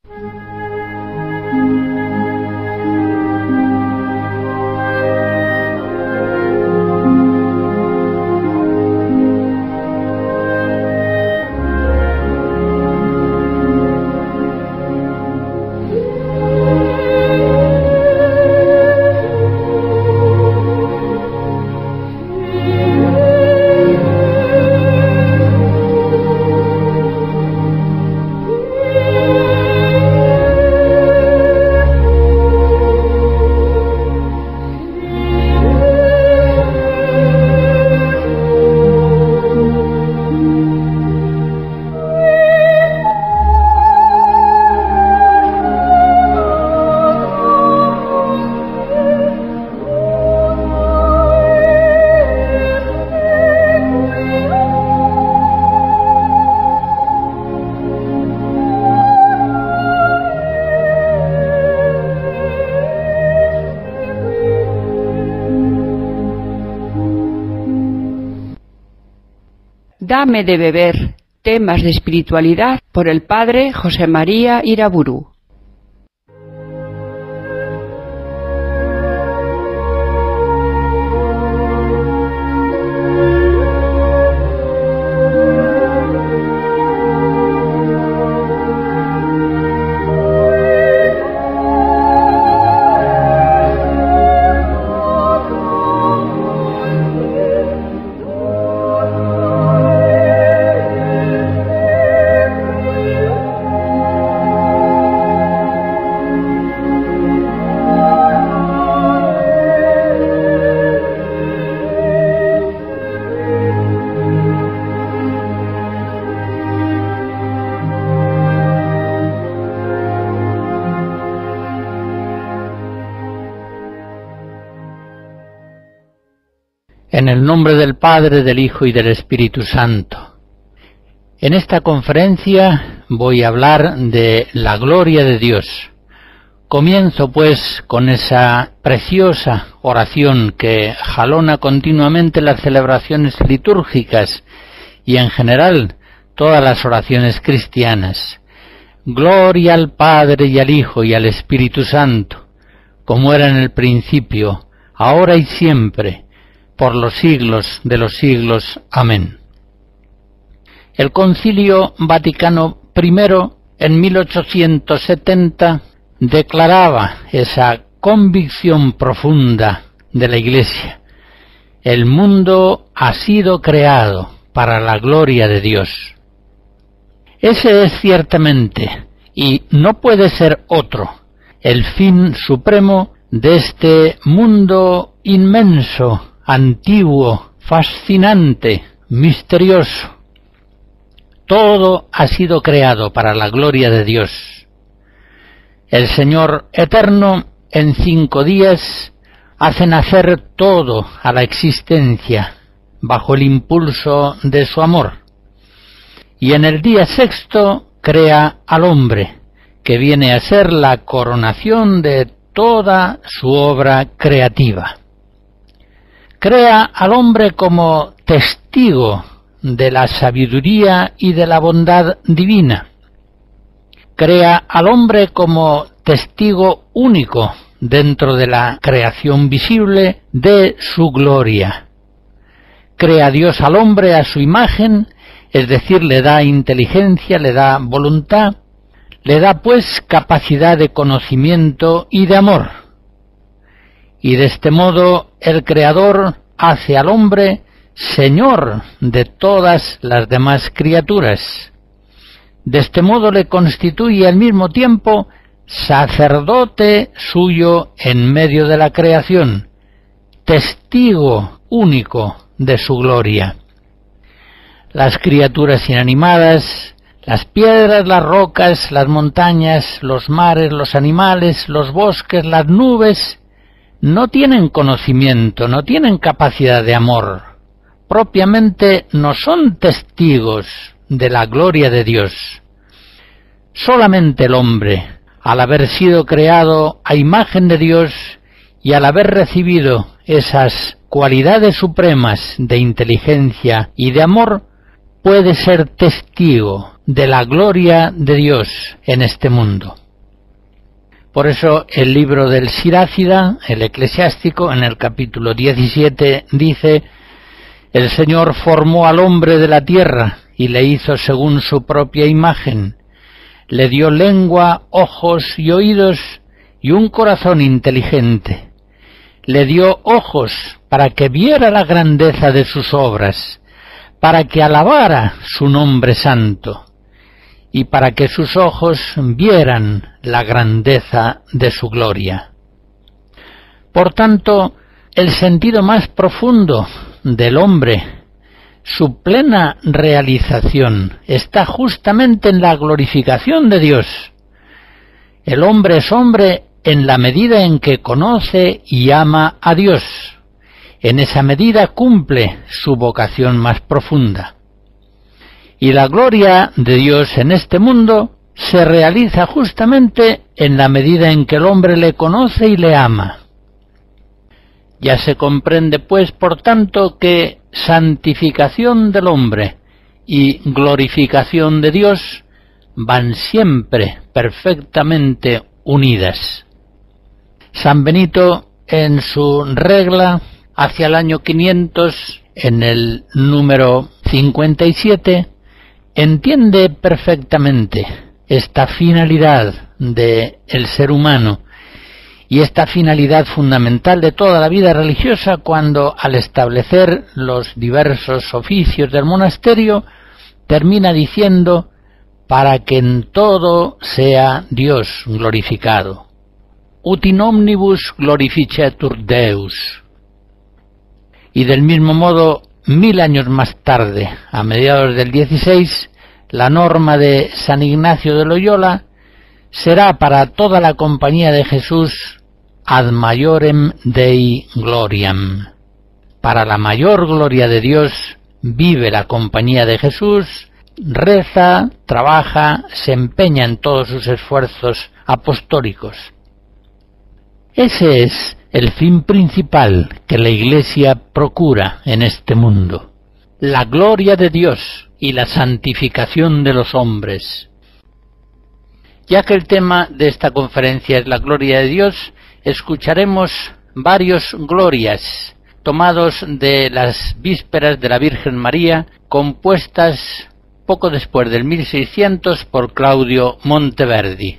Dame de beber, temas de espiritualidad por el padre José María Iraburu. En el nombre del Padre, del Hijo y del Espíritu Santo. En esta conferencia voy a hablar de la gloria de Dios. Comienzo pues con esa preciosa oración que jalona continuamente las celebraciones litúrgicas y en general todas las oraciones cristianas. Gloria al Padre y al Hijo y al Espíritu Santo, como era en el principio, ahora y siempre, por los siglos de los siglos. Amén. El Concilio Vaticano I, en 1870, declaraba esa convicción profunda de la Iglesia. El mundo ha sido creado para la gloria de Dios. Ese es ciertamente, y no puede ser otro, el fin supremo de este mundo inmenso, antiguo, fascinante, misterioso. Todo ha sido creado para la gloria de Dios. El Señor Eterno, en 5 días, hace nacer todo a la existencia, bajo el impulso de su amor. Y en el día 6º crea al hombre, que viene a ser la coronación de toda su obra creativa. Crea al hombre como testigo de la sabiduría y de la bondad divina. Crea al hombre como testigo único dentro de la creación visible de su gloria. Crea Dios al hombre a su imagen, es decir, le da inteligencia, le da voluntad, le da pues capacidad de conocimiento y de amor. Y de este modo el Creador hace al hombre Señor de todas las demás criaturas. De este modo le constituye al mismo tiempo sacerdote suyo en medio de la creación, testigo único de su gloria. Las criaturas inanimadas, las piedras, las rocas, las montañas, los mares, los animales, los bosques, las nubes, no tienen conocimiento, no tienen capacidad de amor. Propiamente no son testigos de la gloria de Dios. Solamente el hombre, al haber sido creado a imagen de Dios y al haber recibido esas cualidades supremas de inteligencia y de amor, puede ser testigo de la gloria de Dios en este mundo. Por eso el libro del Sirácida, el eclesiástico, en el capítulo 17 dice: el Señor formó al hombre de la tierra y le hizo según su propia imagen. Le dio lengua, ojos y oídos y un corazón inteligente. Le dio ojos para que viera la grandeza de sus obras, para que alabara su nombre santo, y para que sus ojos vieran la grandeza de su gloria. Por tanto, el sentido más profundo del hombre, su plena realización, está justamente en la glorificación de Dios. El hombre es hombre en la medida en que conoce y ama a Dios. En esa medida cumple su vocación más profunda. Y la gloria de Dios en este mundo se realiza justamente en la medida en que el hombre le conoce y le ama. Ya se comprende, pues, por tanto, que santificación del hombre y glorificación de Dios van siempre perfectamente unidas. San Benito, en su regla, hacia el año 500, en el número 57, entiende perfectamente esta finalidad del ser humano y esta finalidad fundamental de toda la vida religiosa, cuando, al establecer los diversos oficios del monasterio, termina diciendo: para que en todo sea Dios glorificado. Ut in omnibus glorificetur Deus. Y del mismo modo, 1000 años más tarde, a mediados del 16, la norma de San Ignacio de Loyola será para toda la compañía de Jesús ad maiorem Dei gloriam. Para la mayor gloria de Dios vive la compañía de Jesús, reza, trabaja, se empeña en todos sus esfuerzos apostólicos. Ese es el fin principal que la Iglesia procura en este mundo: la gloria de Dios y la santificación de los hombres. Ya que el tema de esta conferencia es la gloria de Dios, escucharemos varios glorias tomados de las vísperas de la Virgen María, compuestas poco después del 1600 por Claudio Monteverdi.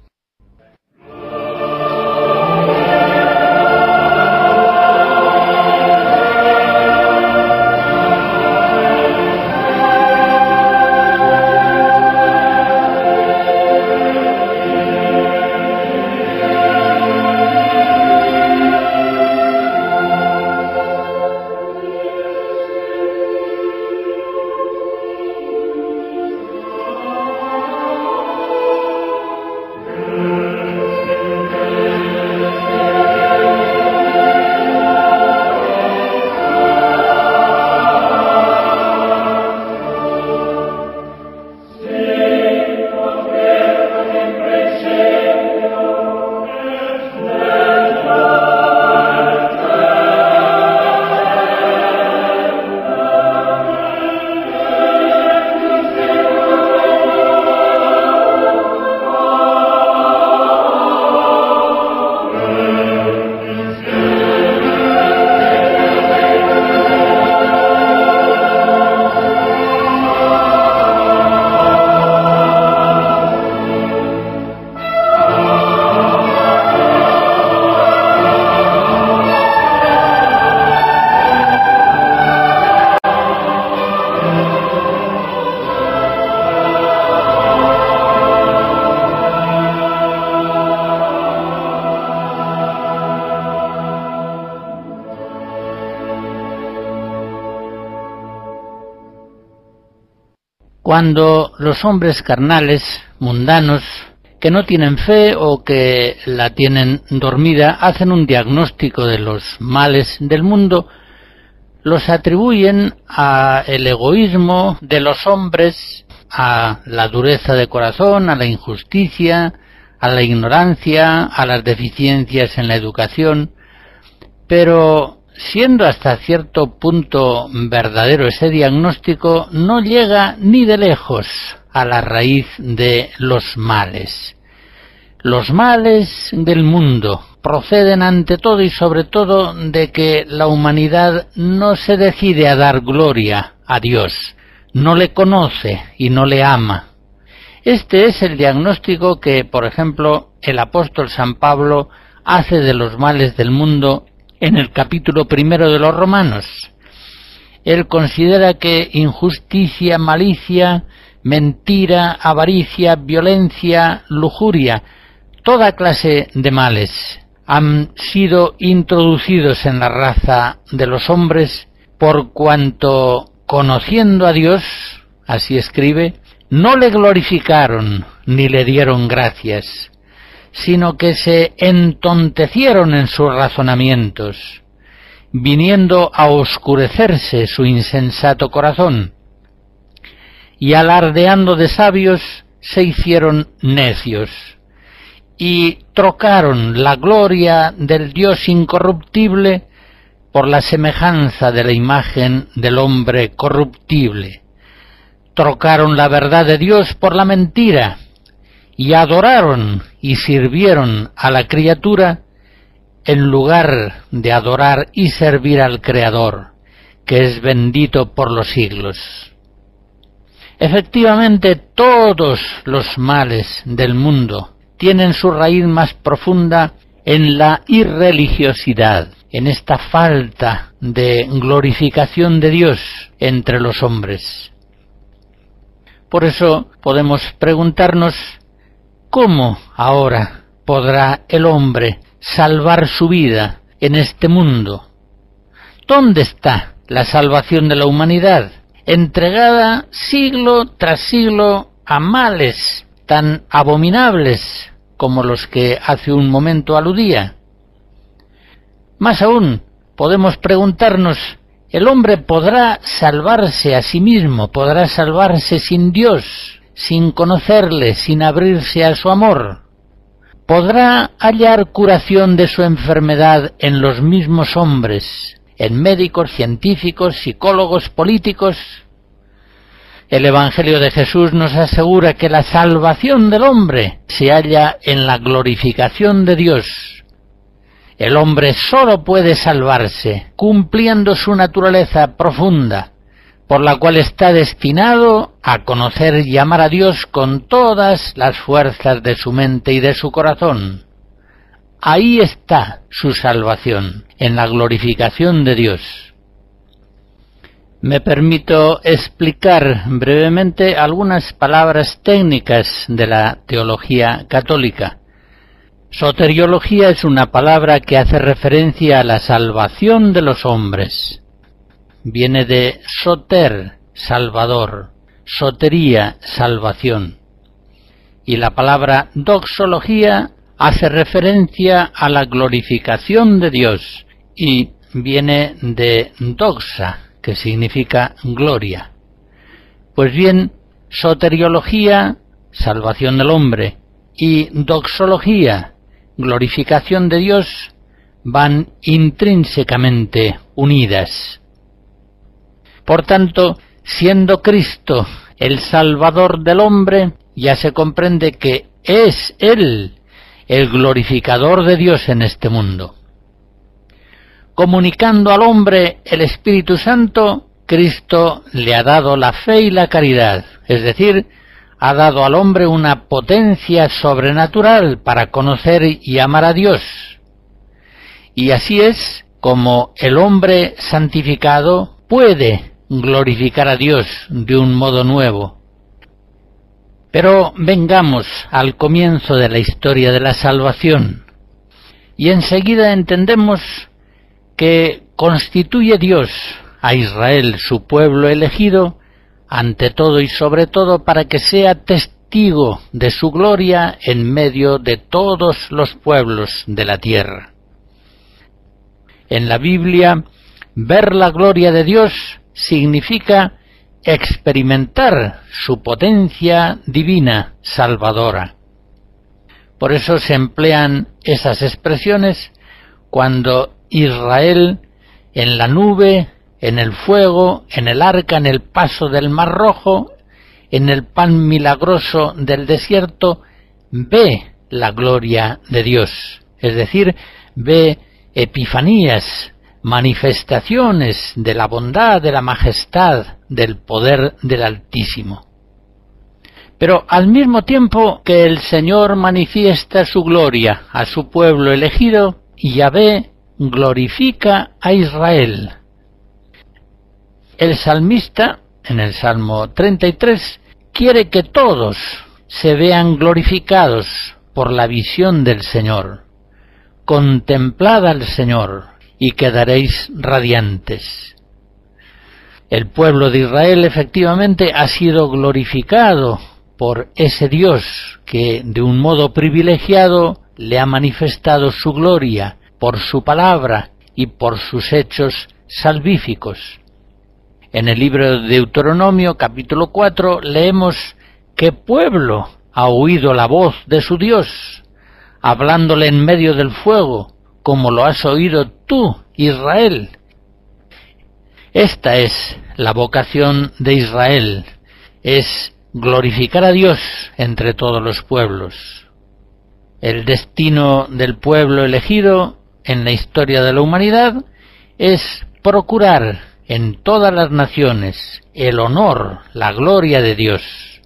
Cuando los hombres carnales, mundanos, que no tienen fe o que la tienen dormida, hacen un diagnóstico de los males del mundo, los atribuyen al egoísmo de los hombres, a la dureza de corazón, a la injusticia, a la ignorancia, a las deficiencias en la educación, pero siendo hasta cierto punto verdadero ese diagnóstico, no llega ni de lejos a la raíz de los males. Los males del mundo proceden ante todo y sobre todo de que la humanidad no se decide a dar gloria a Dios, no le conoce y no le ama. Este es el diagnóstico que, por ejemplo, el apóstol San Pablo hace de los males del mundo en el capítulo 1 de los Romanos. Él considera que injusticia, malicia, mentira, avaricia, violencia, lujuria, toda clase de males han sido introducidos en la raza de los hombres por cuanto, conociendo a Dios, así escribe, no le glorificaron ni le dieron gracias, sino que se entontecieron en sus razonamientos, viniendo a oscurecerse su insensato corazón, y alardeando de sabios se hicieron necios, y trocaron la gloria del Dios incorruptible por la semejanza de la imagen del hombre corruptible. Trocaron la verdad de Dios por la mentira, y adoraron y sirvieron a la criatura en lugar de adorar y servir al Creador, que es bendito por los siglos. Efectivamente, todos los males del mundo tienen su raíz más profunda en la irreligiosidad, en esta falta de glorificación de Dios entre los hombres. Por eso podemos preguntarnos, ¿cómo ahora podrá el hombre salvar su vida en este mundo? ¿Dónde está la salvación de la humanidad, entregada siglo tras siglo a males tan abominables como los que hace un momento aludía? Más aún, podemos preguntarnos, ¿el hombre podrá salvarse a sí mismo, podrá salvarse sin Dios, sin conocerle, sin abrirse a su amor? ¿Podrá hallar curación de su enfermedad en los mismos hombres, en médicos, científicos, psicólogos, políticos? El Evangelio de Jesús nos asegura que la salvación del hombre se halla en la glorificación de Dios. El hombre sólo puede salvarse cumpliendo su naturaleza profunda, por la cual está destinado a conocer y amar a Dios con todas las fuerzas de su mente y de su corazón. Ahí está su salvación, en la glorificación de Dios. Me permito explicar brevemente algunas palabras técnicas de la teología católica. Soteriología es una palabra que hace referencia a la salvación de los hombres. Viene de soter, salvador, sotería, salvación. Y la palabra doxología hace referencia a la glorificación de Dios y viene de doxa, que significa gloria. Pues bien, soteriología, salvación del hombre, y doxología, glorificación de Dios, van intrínsecamente unidas. Por tanto, siendo Cristo el Salvador del hombre, ya se comprende que es Él el glorificador de Dios en este mundo. Comunicando al hombre el Espíritu Santo, Cristo le ha dado la fe y la caridad, es decir, ha dado al hombre una potencia sobrenatural para conocer y amar a Dios. Y así es como el hombre santificado puede glorificar a Dios de un modo nuevo. Pero vengamos al comienzo de la historia de la salvación, y enseguida entendemos que constituye Dios a Israel, su pueblo elegido, ante todo y sobre todo para que sea testigo de su gloria en medio de todos los pueblos de la tierra. En la Biblia, ver la gloria de Dios significa experimentar su potencia divina salvadora. Por eso se emplean esas expresiones cuando Israel en la nube, en el fuego, en el arca, en el paso del Mar Rojo, en el pan milagroso del desierto, ve la gloria de Dios, es decir, ve epifanías, manifestaciones de la bondad, de la majestad, del poder del Altísimo. Pero al mismo tiempo que el Señor manifiesta su gloria a su pueblo elegido, Yahvé glorifica a Israel. El salmista, en el Salmo 33, quiere que todos se vean glorificados por la visión del Señor. Contemplad al Señor y quedaréis radiantes. El pueblo de Israel efectivamente ha sido glorificado por ese Dios que de un modo privilegiado le ha manifestado su gloria por su palabra y por sus hechos salvíficos. En el libro de Deuteronomio, capítulo 4, leemos: ¿qué pueblo ha oído la voz de su Dios, hablándole en medio del fuego, como lo has oído tú, Israel? Esta es la vocación de Israel, es glorificar a Dios entre todos los pueblos. El destino del pueblo elegido en la historia de la humanidad es procurar en todas las naciones el honor, la gloria de Dios.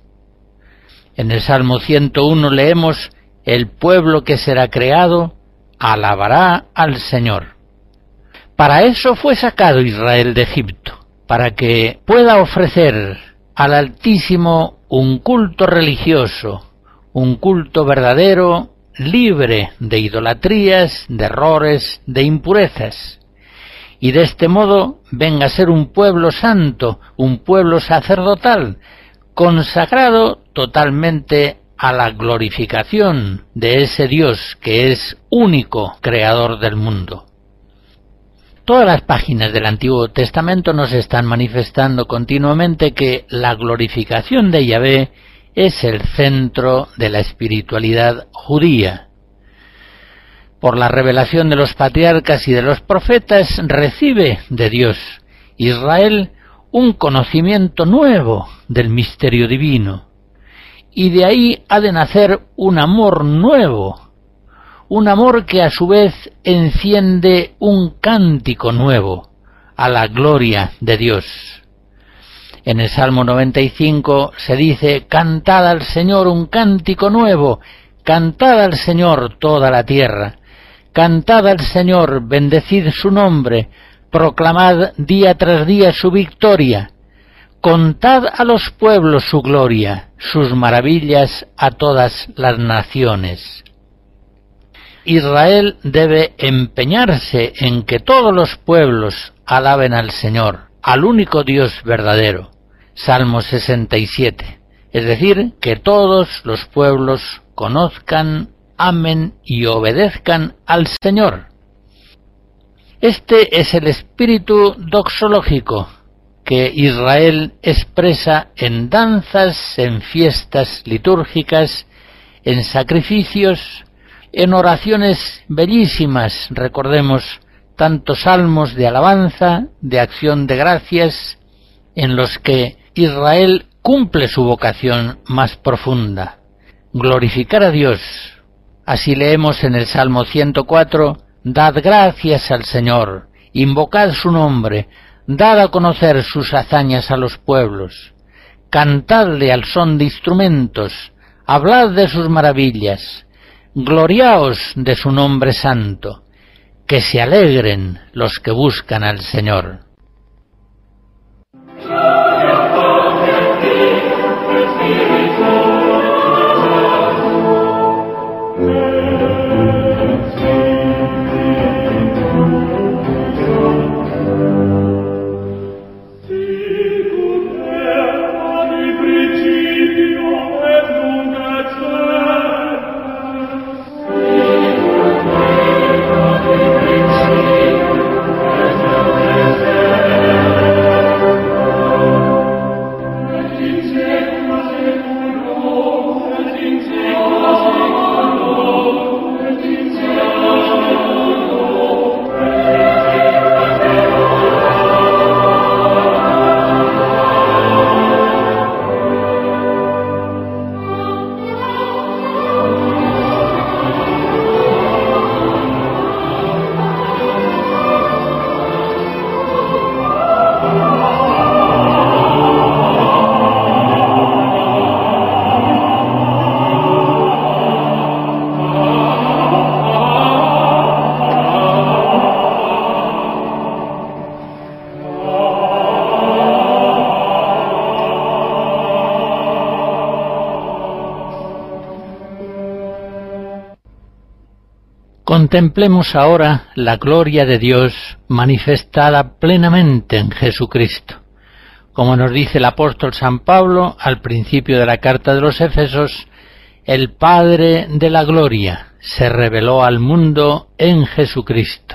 En el Salmo 101 leemos: el pueblo que será creado alabará al Señor. Para eso fue sacado Israel de Egipto, para que pueda ofrecer al Altísimo un culto religioso, un culto verdadero, libre de idolatrías, de errores, de impurezas. Y de este modo venga a ser un pueblo santo, un pueblo sacerdotal, consagrado totalmente a la glorificación de ese Dios que es único creador del mundo. Todas las páginas del Antiguo Testamento nos están manifestando continuamente que la glorificación de Yahvé es el centro de la espiritualidad judía. Por la revelación de los patriarcas y de los profetas recibe de Dios Israel un conocimiento nuevo del misterio divino, y de ahí ha de nacer un amor nuevo, un amor que a su vez enciende un cántico nuevo a la gloria de Dios. En el Salmo 95 se dice: cantad al Señor un cántico nuevo, cantad al Señor toda la tierra, cantad al Señor, bendecid su nombre, proclamad día tras día su victoria, contad a los pueblos su gloria, sus maravillas a todas las naciones. Israel debe empeñarse en que todos los pueblos alaben al Señor, al único Dios verdadero. Salmo 67. Es decir, que todos los pueblos conozcan, amen y obedezcan al Señor. Este es el espíritu doxológico que Israel expresa en danzas, en fiestas litúrgicas, en sacrificios, en oraciones bellísimas. Recordemos tantos salmos de alabanza, de acción de gracias, en los que Israel cumple su vocación más profunda: glorificar a Dios. Así leemos en el Salmo 104: dad gracias al Señor, invocad su nombre, dad a conocer sus hazañas a los pueblos, cantadle al son de instrumentos, hablad de sus maravillas, gloriaos de su nombre santo, que se alegren los que buscan al Señor. Contemplemos ahora la gloria de Dios manifestada plenamente en Jesucristo. Como nos dice el apóstol San Pablo al principio de la carta de los Efesios, el Padre de la gloria se reveló al mundo en Jesucristo.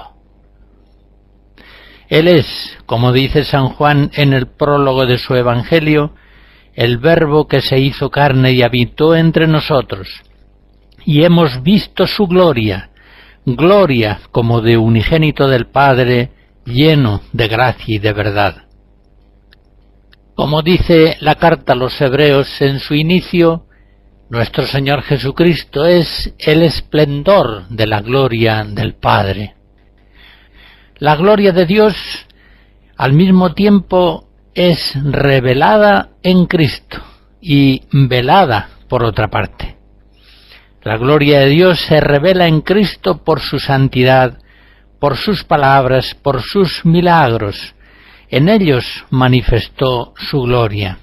Él es, como dice San Juan en el prólogo de su Evangelio, el Verbo que se hizo carne y habitó entre nosotros, y hemos visto su gloria, gloria como de unigénito del Padre, lleno de gracia y de verdad. Como dice la carta a los Hebreos en su inicio, nuestro Señor Jesucristo es el esplendor de la gloria del Padre. La gloria de Dios al mismo tiempo es revelada en Cristo y velada por otra parte. La gloria de Dios se revela en Cristo por su santidad, por sus palabras, por sus milagros. En ellos manifestó su gloria.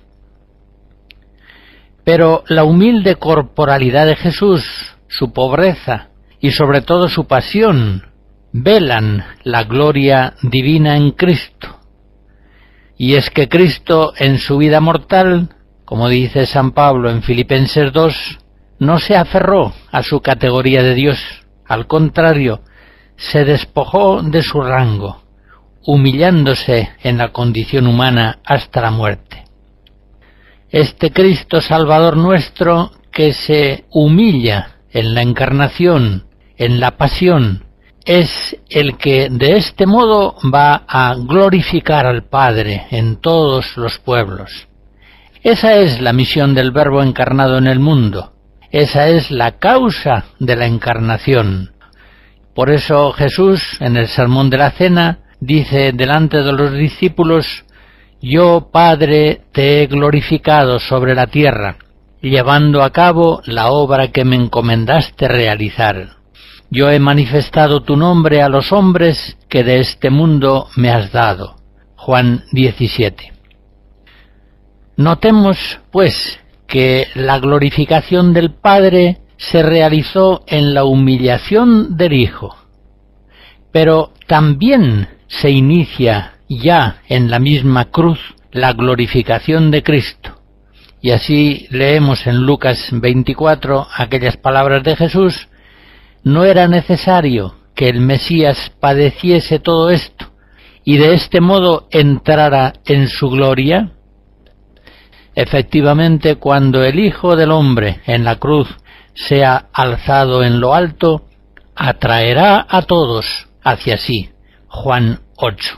Pero la humilde corporalidad de Jesús, su pobreza y sobre todo su pasión, velan la gloria divina en Cristo. Y es que Cristo en su vida mortal, como dice San Pablo en Filipenses 2, no se aferró a su categoría de Dios, al contrario, se despojó de su rango, humillándose en la condición humana hasta la muerte. Este Cristo Salvador nuestro, que se humilla en la encarnación, en la pasión, es el que de este modo va a glorificar al Padre en todos los pueblos. Esa es la misión del Verbo encarnado en el mundo. Esa es la causa de la encarnación. Por eso Jesús, en el Sermón de la Cena, dice delante de los discípulos: «Yo, Padre, te he glorificado sobre la tierra, llevando a cabo la obra que me encomendaste realizar. Yo he manifestado tu nombre a los hombres que de este mundo me has dado». Juan 17. Notemos, pues, que la glorificación del Padre se realizó en la humillación del Hijo, pero también se inicia ya en la misma cruz la glorificación de Cristo. Y así leemos en Lucas 24 aquellas palabras de Jesús: «No era necesario que el Mesías padeciese todo esto y de este modo entrara en su gloria». Efectivamente, cuando el Hijo del Hombre en la cruz sea alzado en lo alto, atraerá a todos hacia sí. Juan 8.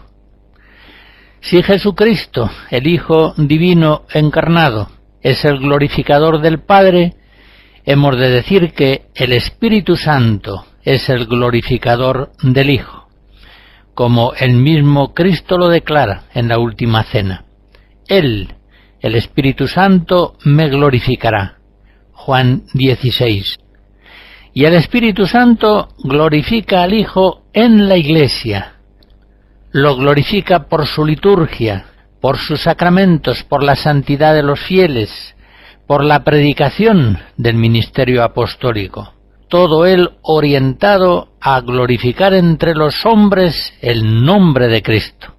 Si Jesucristo, el Hijo Divino encarnado, es el glorificador del Padre, hemos de decir que el Espíritu Santo es el glorificador del Hijo, como el mismo Cristo lo declara en la última cena. Él, el Espíritu Santo, me glorificará. Juan 16. Y el Espíritu Santo glorifica al Hijo en la Iglesia. Lo glorifica por su liturgia, por sus sacramentos, por la santidad de los fieles, por la predicación del ministerio apostólico. Todo él orientado a glorificar entre los hombres el nombre de Cristo.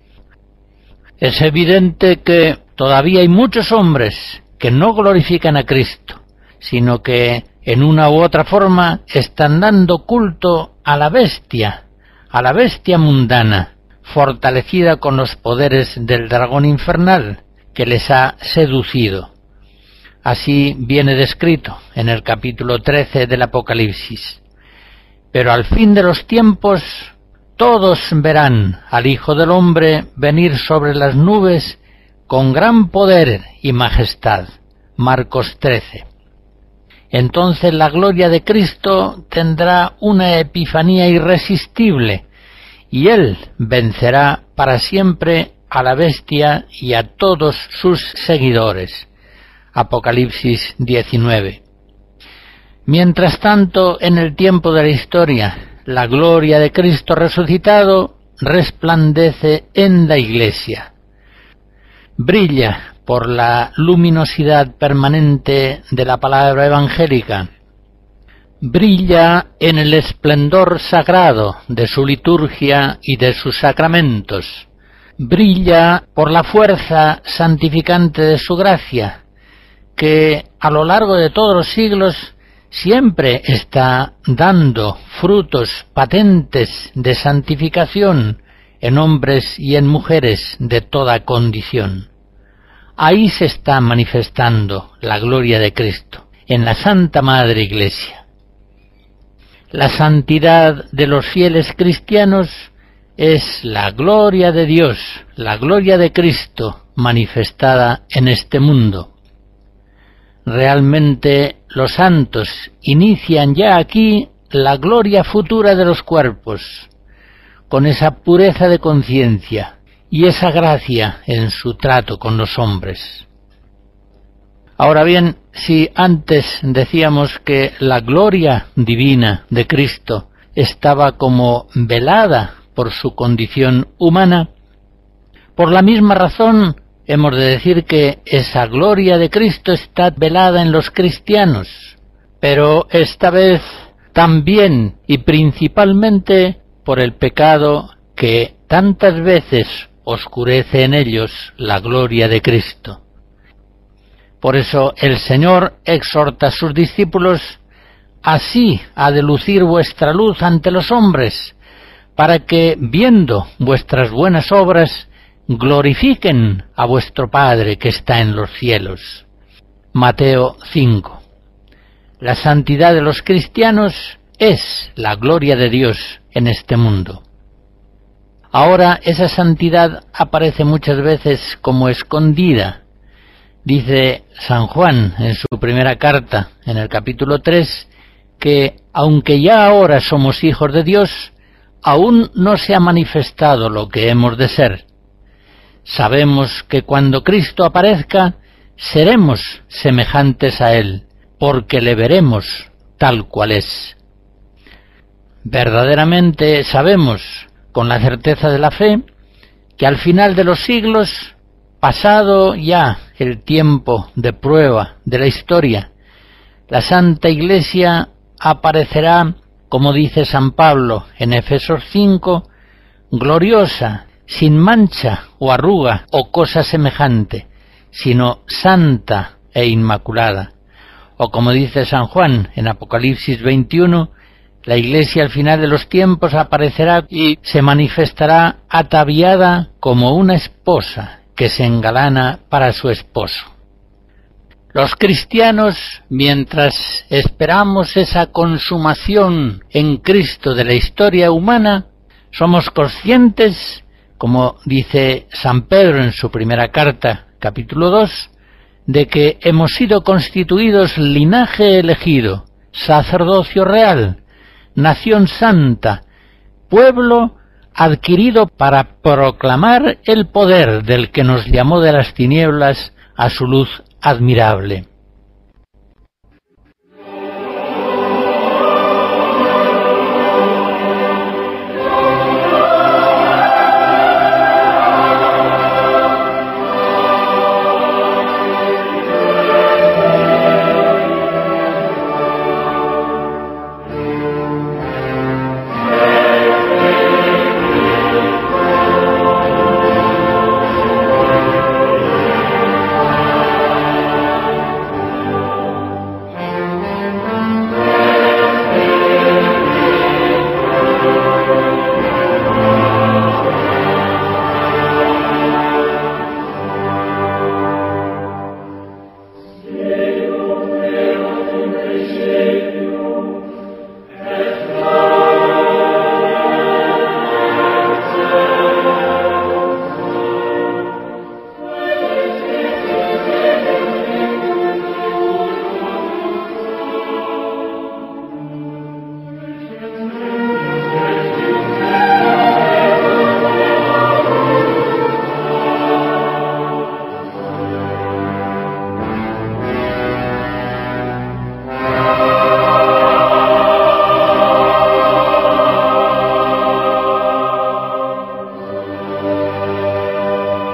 Es evidente que todavía hay muchos hombres que no glorifican a Cristo, sino que en una u otra forma están dando culto a la bestia mundana, fortalecida con los poderes del dragón infernal que les ha seducido. Así viene descrito en el capítulo 13 del Apocalipsis. Pero al fin de los tiempos todos verán al Hijo del Hombre venir sobre las nubes con gran poder y majestad. Marcos 13. Entonces la gloria de Cristo tendrá una epifanía irresistible, y Él vencerá para siempre a la bestia y a todos sus seguidores. Apocalipsis 19. Mientras tanto, en el tiempo de la historia, la gloria de Cristo resucitado resplandece en la Iglesia. Brilla por la luminosidad permanente de la palabra evangélica. brilla en el esplendor sagrado de su liturgia y de sus sacramentos, brilla por la fuerza santificante de su gracia, que a lo largo de todos los siglos siempre está dando frutos patentes de santificación en hombres y en mujeres de toda condición. Ahí se está manifestando la gloria de Cristo, en la Santa Madre Iglesia. La santidad de los fieles cristianos es la gloria de Dios, la gloria de Cristo manifestada en este mundo. Realmente los santos inician ya aquí la gloria futura de los cuerpos, con esa pureza de conciencia y esa gracia en su trato con los hombres. Ahora bien, si antes decíamos que la gloria divina de Cristo estaba como velada por su condición humana, por la misma razón hemos de decir que esa gloria de Cristo está velada en los cristianos, pero esta vez también y principalmente por el pecado que tantas veces oscurece en ellos la gloria de Cristo. Por eso el Señor exhorta a sus discípulos: así ha de lucir vuestra luz ante los hombres, para que, viendo vuestras buenas obras, glorifiquen a vuestro Padre que está en los cielos. Mateo 5. La santidad de los cristianos es la gloria de Dios en este mundo. Ahora esa santidad aparece muchas veces como escondida. Dice San Juan en su primera carta, en el capítulo 3, que aunque ya ahora somos hijos de Dios, aún no se ha manifestado lo que hemos de ser. Sabemos que cuando Cristo aparezca, seremos semejantes a Él, porque le veremos tal cual es. Verdaderamente sabemos, con la certeza de la fe, que al final de los siglos, pasado ya el tiempo de prueba de la historia, la Santa Iglesia aparecerá, como dice San Pablo en Efesios 5, gloriosa, sin mancha o arruga o cosa semejante, sino santa e inmaculada. O como dice San Juan en Apocalipsis 21, la Iglesia al final de los tiempos aparecerá y se manifestará ataviada como una esposa que se engalana para su esposo. Los cristianos, mientras esperamos esa consumación en Cristo de la historia humana, somos conscientes, como dice San Pedro en su primera carta, capítulo 2, de que hemos sido constituidos linaje elegido, sacerdocio real, nación santa, pueblo adquirido para proclamar el poder del que nos llamó de las tinieblas a su luz admirable.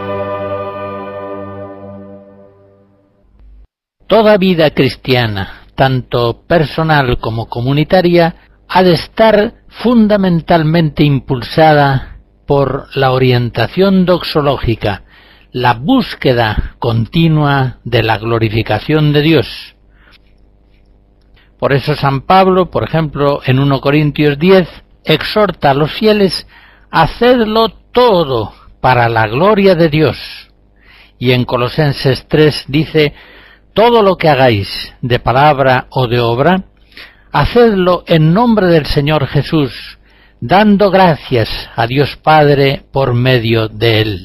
Toda vida cristiana, tanto personal como comunitaria, ha de estar fundamentalmente impulsada por la orientación doxológica, la búsqueda continua de la glorificación de Dios. Por eso San Pablo, por ejemplo, en 1 Corintios 10, exhorta a los fieles: hacedlo todo para la gloria de Dios. Y en Colosenses 3 dice: todo lo que hagáis, de palabra o de obra, hacedlo en nombre del Señor Jesús, dando gracias a Dios Padre por medio de Él.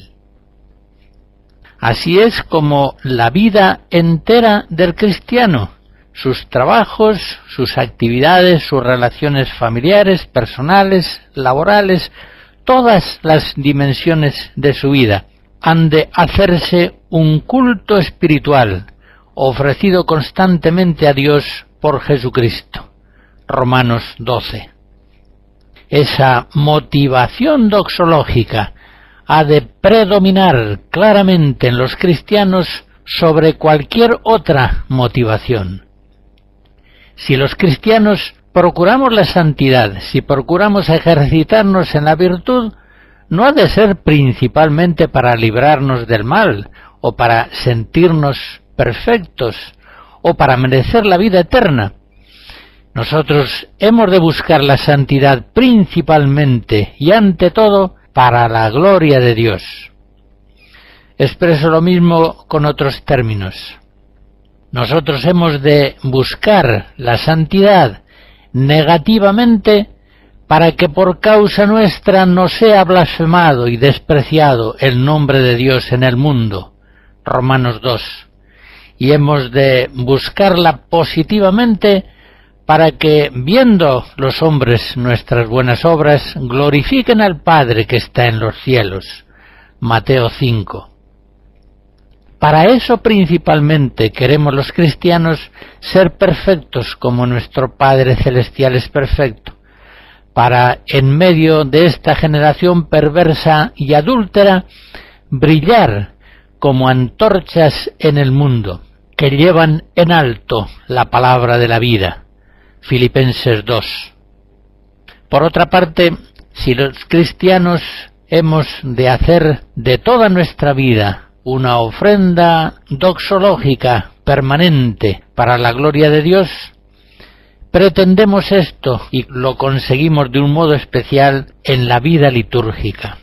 Así es como la vida entera del cristiano, sus trabajos, sus actividades, sus relaciones familiares, personales, laborales, todas las dimensiones de su vida han de hacerse un culto espiritual ofrecido constantemente a Dios por Jesucristo. Romanos 12. Esa motivación doxológica ha de predominar claramente en los cristianos sobre cualquier otra motivación. Si los cristianos procuramos la santidad, si procuramos ejercitarnos en la virtud, no ha de ser principalmente para librarnos del mal, o para sentirnos perfectos, o para merecer la vida eterna. Nosotros hemos de buscar la santidad principalmente y ante todo para la gloria de Dios. Expreso lo mismo con otros términos. Nosotros hemos de buscar la santidad negativamente para que por causa nuestra no sea blasfemado y despreciado el nombre de Dios en el mundo. Romanos 2. Y hemos de buscarla positivamente para que, viendo los hombres nuestras buenas obras, glorifiquen al Padre que está en los cielos. Mateo 5. Para eso principalmente queremos los cristianos ser perfectos como nuestro Padre Celestial es perfecto, para, en medio de esta generación perversa y adúltera, brillar como antorchas en el mundo, que llevan en alto la palabra de la vida. Filipenses 2. Por otra parte, si los cristianos hemos de hacer de toda nuestra vida una ofrenda doxológica permanente para la gloria de Dios, pretendemos esto y lo conseguimos de un modo especial en la vida litúrgica.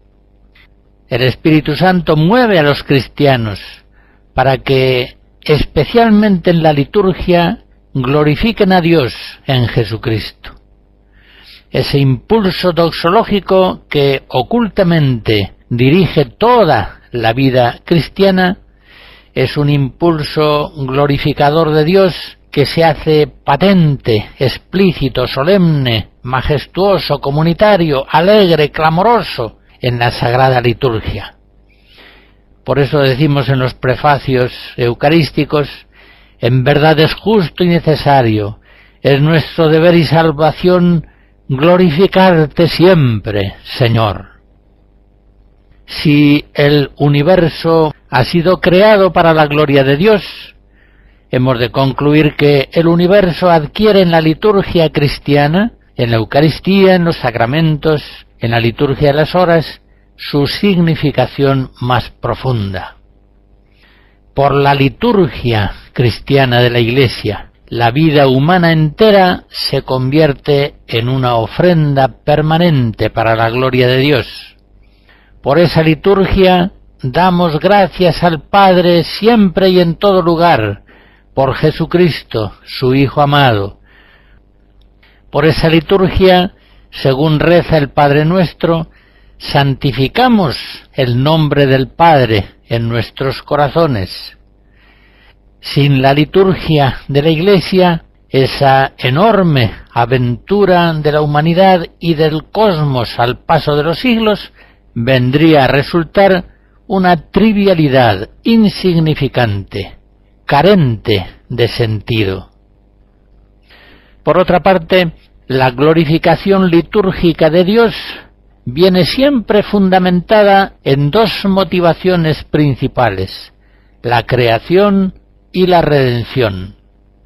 El Espíritu Santo mueve a los cristianos para que, especialmente en la liturgia, glorifiquen a Dios en Jesucristo. Ese impulso doxológico que ocultamente dirige toda la vida cristiana es un impulso glorificador de Dios que se hace patente, explícito, solemne, majestuoso, comunitario, alegre, clamoroso en la Sagrada Liturgia. Por eso decimos en los prefacios eucarísticos: en verdad es justo y necesario, es nuestro deber y salvación glorificarte siempre, Señor. Si el universo ha sido creado para la gloria de Dios, hemos de concluir que el universo adquiere en la liturgia cristiana, en la Eucaristía, en los sacramentos, en la liturgia de las horas, su significación más profunda. Por la liturgia cristiana de la Iglesia, la vida humana entera se convierte en una ofrenda permanente para la gloria de Dios. Por esa liturgia damos gracias al Padre siempre y en todo lugar, por Jesucristo, su Hijo amado. Por esa liturgia, según reza el Padre Nuestro, santificamos el nombre del Padre en nuestros corazones. Sin la liturgia de la Iglesia, esa enorme aventura de la humanidad y del cosmos al paso de los siglos vendría a resultar una trivialidad insignificante, carente de sentido. Por otra parte, la glorificación litúrgica de Dios viene siempre fundamentada en dos motivaciones principales: la creación y la redención.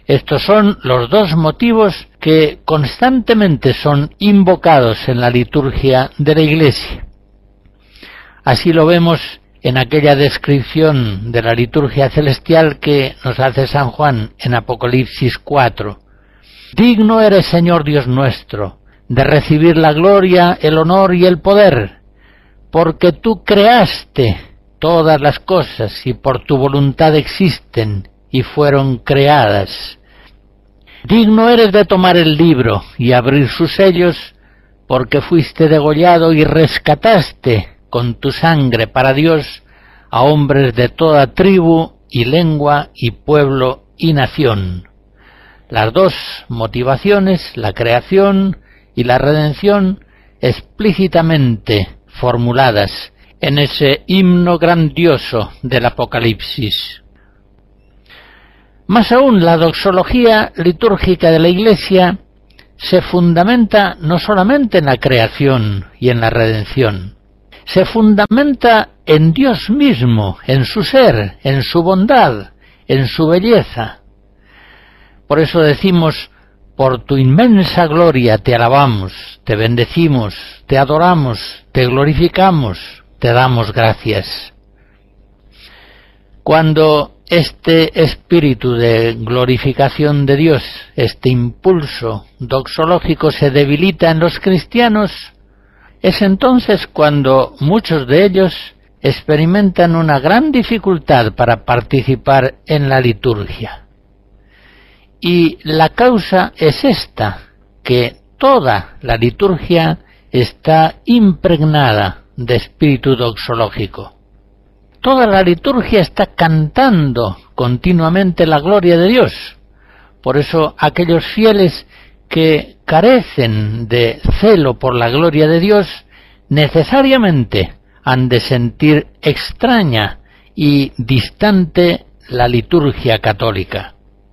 Estos son los dos motivos que constantemente son invocados en la liturgia de la Iglesia. Así lo vemos en aquella descripción de la liturgia celestial que nos hace San Juan en Apocalipsis 4. Digno eres, Señor Dios nuestro, de recibir la gloria, el honor y el poder, porque tú creaste todas las cosas y por tu voluntad existen y fueron creadas. Digno eres de tomar el libro y abrir sus sellos, porque fuiste degollado y rescataste con tu sangre para Dios a hombres de toda tribu y lengua y pueblo y nación. Las dos motivaciones, la creación y la redención, explícitamente formuladas en ese himno grandioso del Apocalipsis. Más aún, la doxología litúrgica de la Iglesia se fundamenta no solamente en la creación y en la redención, se fundamenta en Dios mismo, en su ser, en su bondad, en su belleza. Por eso decimos: por tu inmensa gloria te alabamos, te bendecimos, te adoramos, te glorificamos, te damos gracias. Cuando este espíritu de glorificación de Dios, este impulso doxológico se debilita en los cristianos, es entonces cuando muchos de ellos experimentan una gran dificultad para participar en la liturgia. Y la causa es esta, que toda la liturgia está impregnada de espíritu doxológico. Toda la liturgia está cantando continuamente la gloria de Dios. Por eso aquellos fieles que carecen de celo por la gloria de Dios necesariamente han de sentir extraña y distante la liturgia católica.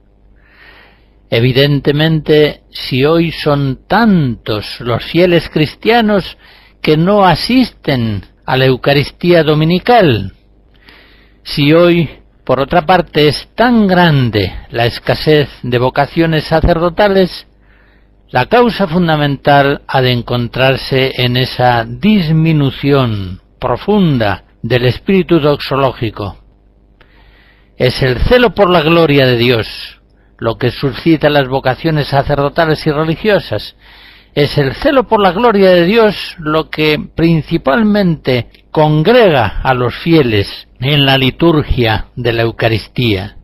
Evidentemente, si hoy son tantos los fieles cristianos que no asisten a la Eucaristía dominical, si hoy, por otra parte, es tan grande la escasez de vocaciones sacerdotales, la causa fundamental ha de encontrarse en esa disminución profunda del espíritu doxológico. Es el celo por la gloria de Dios lo que suscita las vocaciones sacerdotales y religiosas. Es el celo por la gloria de Dios lo que principalmente congrega a los fieles en la liturgia de la Eucaristía.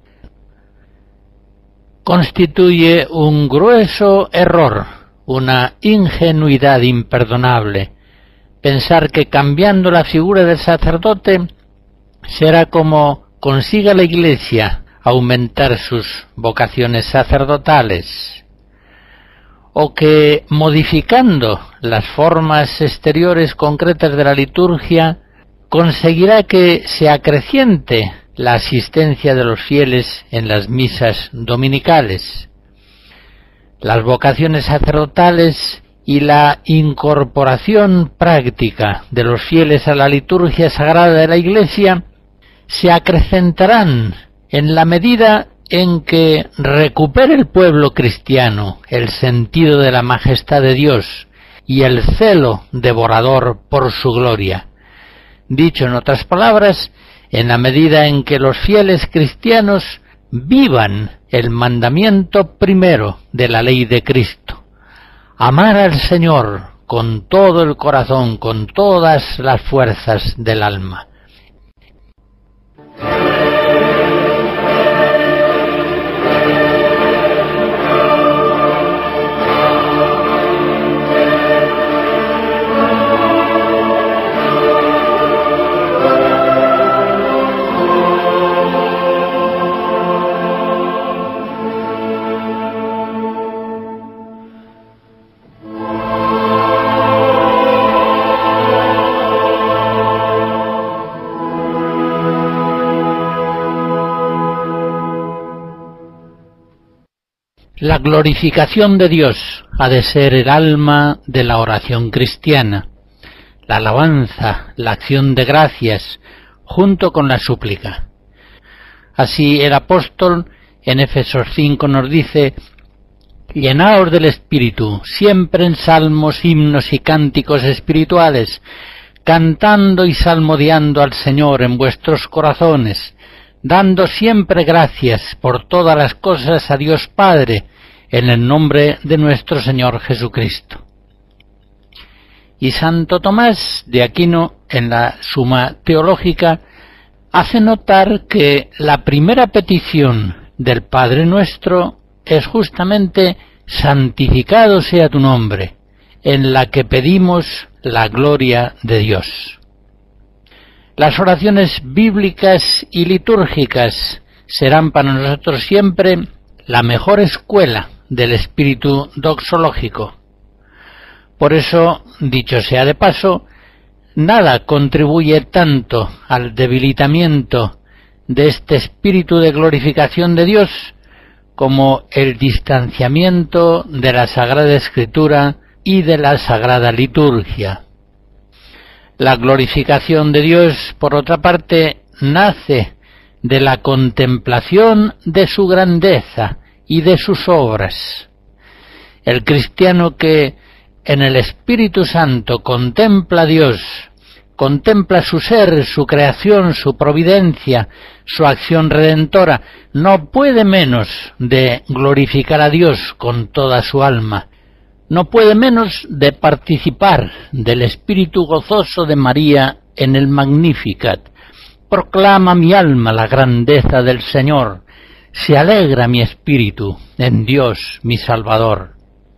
Constituye un grueso error, una ingenuidad imperdonable, pensar que cambiando la figura del sacerdote será como consiga la Iglesia aumentar sus vocaciones sacerdotales, o que modificando las formas exteriores concretas de la liturgia conseguirá que se acreciente la asistencia de los fieles en las misas dominicales. Las vocaciones sacerdotales y la incorporación práctica de los fieles a la liturgia sagrada de la Iglesia se acrecentarán en la medida en que recupere el pueblo cristiano el sentido de la majestad de Dios y el celo devorador por su gloria. Dicho en otras palabras, en la medida en que los fieles cristianos vivan el mandamiento primero de la ley de Cristo: amar al Señor con todo el corazón, con todas las fuerzas del alma. La glorificación de Dios ha de ser el alma de la oración cristiana, la alabanza, la acción de gracias, junto con la súplica. Así el apóstol en Efesios 5 nos dice: llenaos del Espíritu, siempre en salmos, himnos y cánticos espirituales, cantando y salmodiando al Señor en vuestros corazones, dando siempre gracias por todas las cosas a Dios Padre, en el nombre de nuestro Señor Jesucristo. Y Santo Tomás de Aquino, en la Suma Teológica, hace notar que la primera petición del Padre Nuestro es justamente: santificado sea tu nombre, en la que pedimos la gloria de Dios. Las oraciones bíblicas y litúrgicas serán para nosotros siempre la mejor escuela del espíritu doxológico. Por eso, dicho sea de paso, nada contribuye tanto al debilitamiento de este espíritu de glorificación de Dios como el distanciamiento de la Sagrada Escritura y de la Sagrada Liturgia. La glorificación de Dios, por otra parte, nace de la contemplación de su grandeza y de sus obras. El cristiano que en el Espíritu Santo contempla a Dios, contempla su ser, su creación, su providencia, su acción redentora, no puede menos de glorificar a Dios con toda su alma. No puede menos de participar del espíritu gozoso de María en el Magnificat. Proclama mi alma la grandeza del Señor, se alegra mi espíritu en Dios mi Salvador.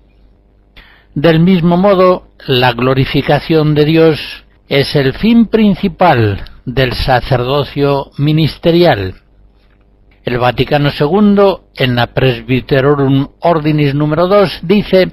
Del mismo modo, la glorificación de Dios es el fin principal del sacerdocio ministerial. El Vaticano II, en la Presbyterorum Ordinis número 2, dice: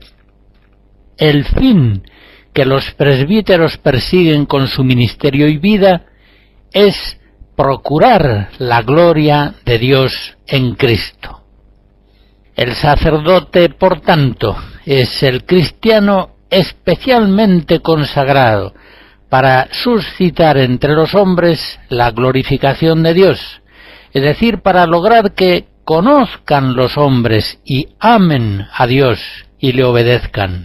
el fin que los presbíteros persiguen con su ministerio y vida es procurar la gloria de Dios en Cristo. El sacerdote, por tanto, es el cristiano especialmente consagrado para suscitar entre los hombres la glorificación de Dios, es decir, para lograr que conozcan los hombres y amen a Dios y le obedezcan.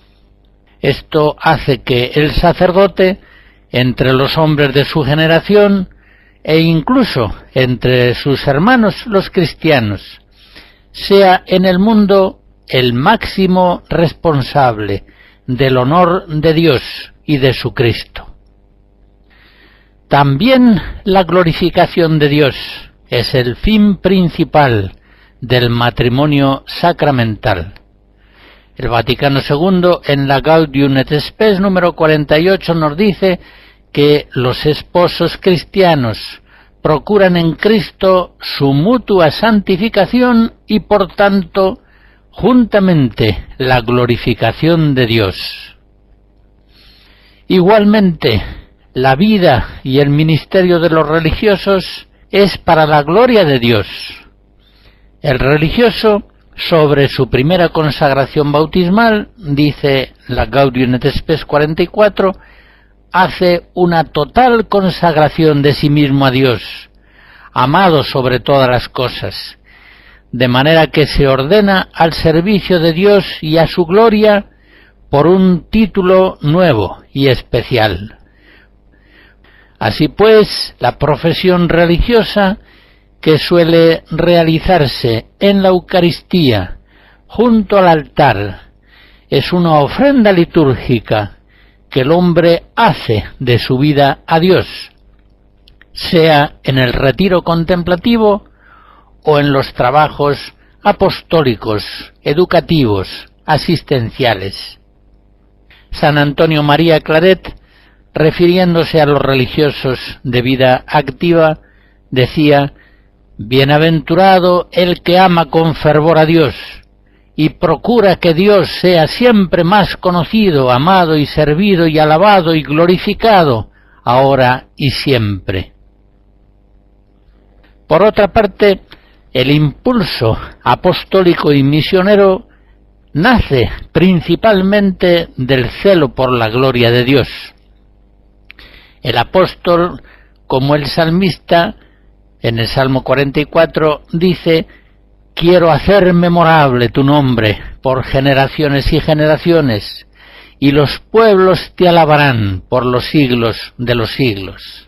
Esto hace que el sacerdote, entre los hombres de su generación e incluso entre sus hermanos los cristianos, sea en el mundo el máximo responsable del honor de Dios y de su Cristo. También la glorificación de Dios es el fin principal del matrimonio sacramental. El Vaticano II, en la Gaudium et Spes número 48, nos dice que los esposos cristianos procuran en Cristo su mutua santificación y, por tanto, juntamente la glorificación de Dios. Igualmente, la vida y el ministerio de los religiosos es para la gloria de Dios. El religioso, sobre su primera consagración bautismal, dice la Gaudium et Spes 44, hace una total consagración de sí mismo a Dios, amado sobre todas las cosas, de manera que se ordena al servicio de Dios y a su gloria por un título nuevo y especial. Así pues, la profesión religiosa, que suele realizarse en la Eucaristía junto al altar, es una ofrenda litúrgica que el hombre hace de su vida a Dios, sea en el retiro contemplativo o en los trabajos apostólicos, educativos, asistenciales. San Antonio María Claret, refiriéndose a los religiosos de vida activa, decía: bienaventurado el que ama con fervor a Dios y procura que Dios sea siempre más conocido, amado y servido y alabado y glorificado, ahora y siempre. Por otra parte, el impulso apostólico y misionero nace principalmente del celo por la gloria de Dios. El apóstol, como el salmista, en el Salmo 44, dice: quiero hacer memorable tu nombre por generaciones y generaciones, y los pueblos te alabarán por los siglos de los siglos.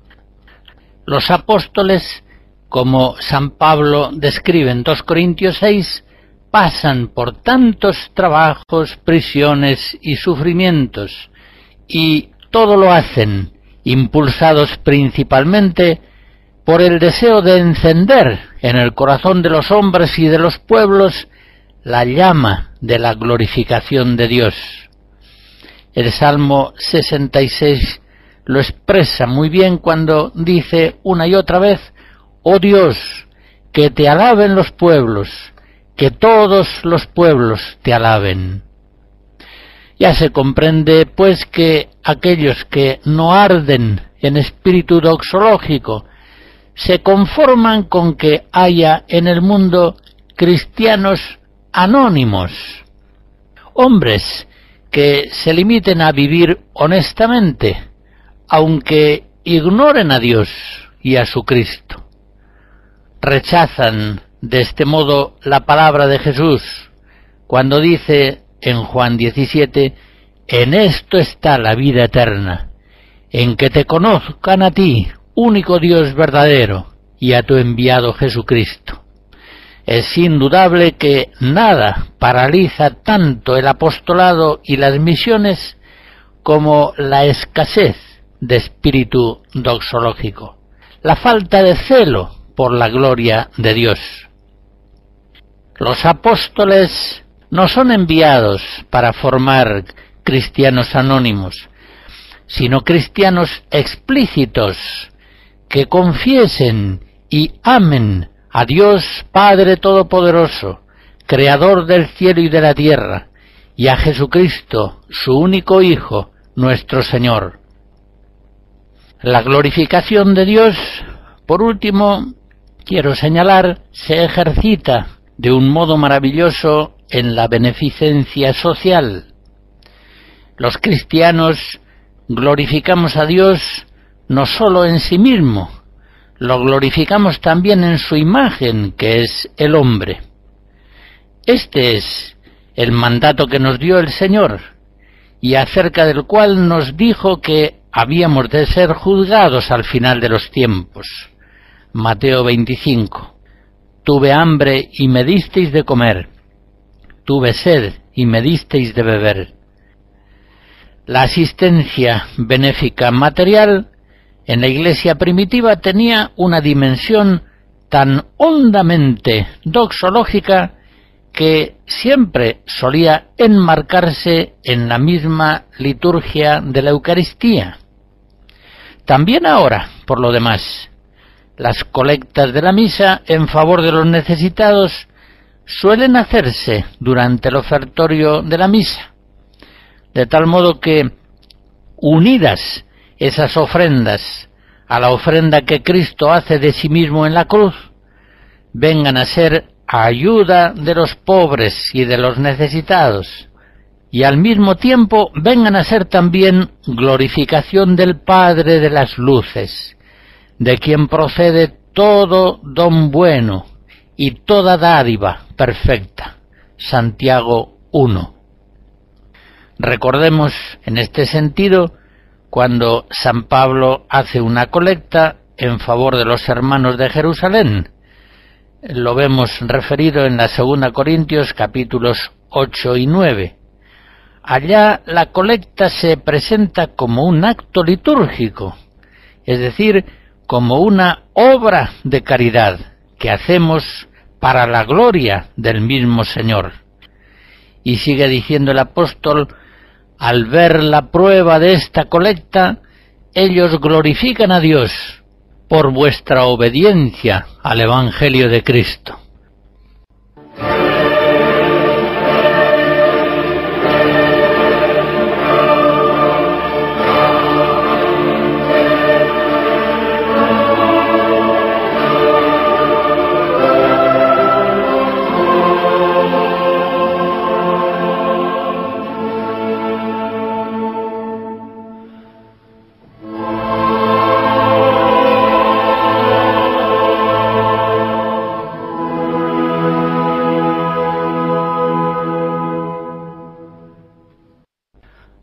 Los apóstoles, como San Pablo describe en 2 Corintios 6, pasan por tantos trabajos, prisiones y sufrimientos, y todo lo hacen impulsados principalmente por el deseo de encender en el corazón de los hombres y de los pueblos la llama de la glorificación de Dios. El Salmo 66 lo expresa muy bien cuando dice una y otra vez: «Oh Dios, que te alaben los pueblos, que todos los pueblos te alaben». Ya se comprende, pues, que aquellos que no arden en espíritu doxológico se conforman con que haya en el mundo cristianos anónimos, hombres que se limiten a vivir honestamente, aunque ignoren a Dios y a su Cristo. Rechazan de este modo la palabra de Jesús cuando dice en Juan 17: «En esto está la vida eterna, en que te conozcan a ti, único Dios verdadero, y a tu enviado Jesucristo». Es indudable que nada paraliza tanto el apostolado y las misiones como la escasez de espíritu doxológico, la falta de celo por la gloria de Dios. Los apóstoles no son enviados para formar cristianos anónimos, sino cristianos explícitos que confiesen y amen a Dios Padre Todopoderoso, Creador del cielo y de la tierra, y a Jesucristo, su único Hijo, nuestro Señor. La glorificación de Dios, por último, quiero señalar, se ejercita de un modo maravilloso en la beneficencia social. Los cristianos glorificamos a Dios no sólo en sí mismo, lo glorificamos también en su imagen, que es el hombre. Este es el mandato que nos dio el Señor, y acerca del cual nos dijo que habíamos de ser juzgados al final de los tiempos. Mateo 25. Tuve hambre y me disteis de comer, tuve sed y me disteis de beber. La asistencia benéfica material en la Iglesia primitiva tenía una dimensión tan hondamente doxológica que siempre solía enmarcarse en la misma liturgia de la Eucaristía. También ahora, por lo demás, las colectas de la misa en favor de los necesitados suelen hacerse durante el ofertorio de la misa, de tal modo que, unidas esas ofrendas a la ofrenda que Cristo hace de sí mismo en la cruz, vengan a ser ayuda de los pobres y de los necesitados, y al mismo tiempo vengan a ser también glorificación del Padre de las luces, de quien procede todo don bueno y toda dádiva perfecta. Santiago 1. Recordemos en este sentido cuando San Pablo hace una colecta en favor de los hermanos de Jerusalén. Lo vemos referido en la 2 Corintios capítulos 8 y 9. Allá la colecta se presenta como un acto litúrgico, es decir, como una obra de caridad que hacemos para la gloria del mismo Señor. Y sigue diciendo el apóstol: al ver la prueba de esta colecta, ellos glorifican a Dios por vuestra obediencia al Evangelio de Cristo.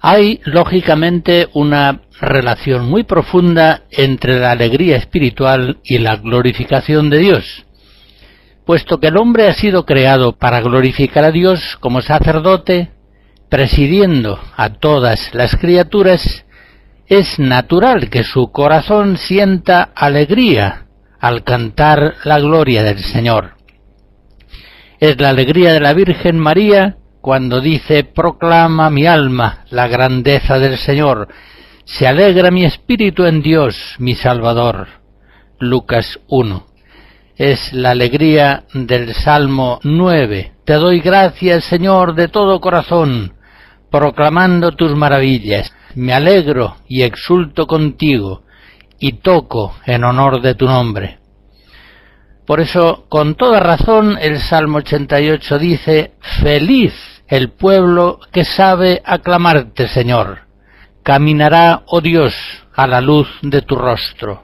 Hay, lógicamente, una relación muy profunda entre la alegría espiritual y la glorificación de Dios, puesto que el hombre ha sido creado para glorificar a Dios como sacerdote, presidiendo a todas las criaturas. Es natural que su corazón sienta alegría al cantar la gloria del Señor. Es la alegría de la Virgen María cuando dice: proclama mi alma la grandeza del Señor, se alegra mi espíritu en Dios, mi Salvador. Lucas 1. Es la alegría del Salmo 9. Te doy gracias, Señor, de todo corazón, proclamando tus maravillas. Me alegro y exulto contigo, y toco en honor de tu nombre. Por eso, con toda razón, el Salmo 88 dice: feliz el pueblo que sabe aclamarte, Señor. Caminará, oh Dios, a la luz de tu rostro.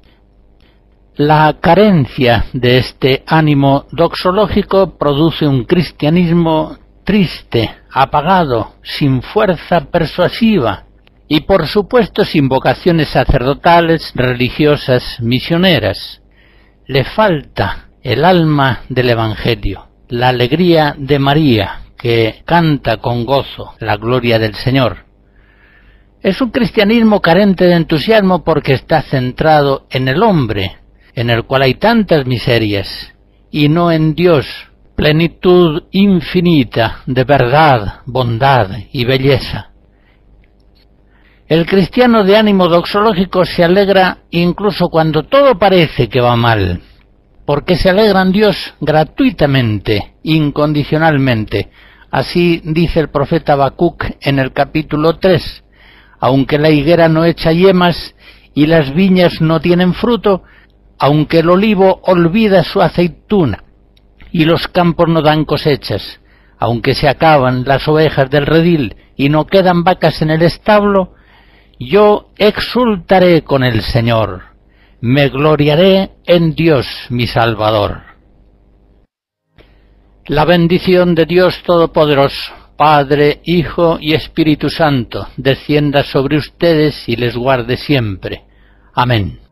La carencia de este ánimo doxológico produce un cristianismo triste, apagado, sin fuerza persuasiva y, por supuesto, sin vocaciones sacerdotales, religiosas, misioneras. Le falta el alma del Evangelio, la alegría de María, que canta con gozo la gloria del Señor. Es un cristianismo carente de entusiasmo porque está centrado en el hombre, en el cual hay tantas miserias, y no en Dios, plenitud infinita de verdad, bondad y belleza. El cristiano de ánimo doxológico se alegra incluso cuando todo parece que va mal, porque se alegra en Dios gratuitamente, incondicionalmente. Así dice el profeta Habacuc en el capítulo 3, aunque la higuera no echa yemas y las viñas no tienen fruto, aunque el olivo olvida su aceituna y los campos no dan cosechas, aunque se acaban las ovejas del redil y no quedan vacas en el establo, yo exultaré con el Señor, me gloriaré en Dios mi Salvador. La bendición de Dios Todopoderoso, Padre, Hijo y Espíritu Santo, descienda sobre ustedes y les guarde siempre. Amén.